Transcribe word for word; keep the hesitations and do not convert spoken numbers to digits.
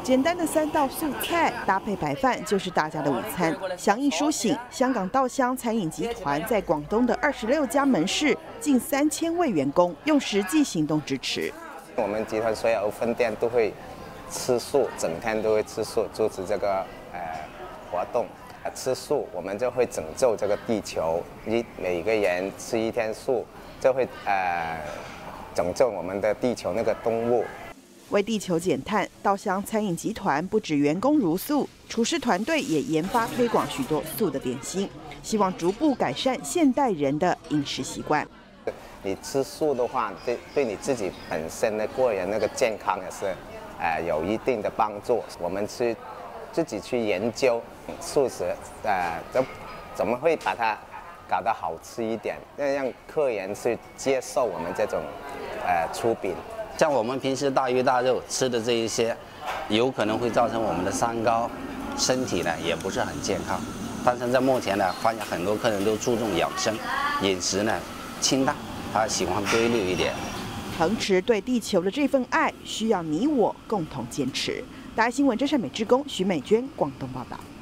简单的三道素菜搭配白饭就是大家的午餐，响应苏醒。香港稻香餐饮集团在广东的二十六家门市，近三千位员工用实际行动支持。 我们集团所有分店都会吃素，整天都会吃素，支持这个呃活动。吃素，我们就会拯救这个地球。一每个人吃一天素，就会呃拯救我们的地球那个动物。 为地球减碳，稻香餐饮集团不止员工如素，厨师团队也研发推广许多素的点心，希望逐步改善现代人的饮食习惯。 你吃素的话，对对你自己本身的个人那个健康也是呃有一定的帮助。我们去自己去研究素食，呃，怎怎么会把它搞得好吃一点，让客人去接受我们这种呃出品。 像我们平时大鱼大肉吃的这一些，有可能会造成我们的三高，身体呢也不是很健康。但是在目前呢，发现很多客人都注重养生，饮食呢清淡，他喜欢规律一点。 恒持对地球的这份爱，需要你我共同坚持。大爱新闻真善美之工徐美娟广东报道。